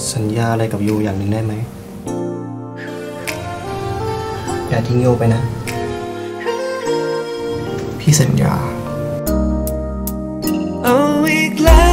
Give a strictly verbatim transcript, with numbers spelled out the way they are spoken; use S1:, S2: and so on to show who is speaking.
S1: สัญญาอะไรกับโยอย่างหนึ่งได้ไหมอย่าทิ้งโยไปนะพี่สัญญา
S2: เอาอีกแล้ว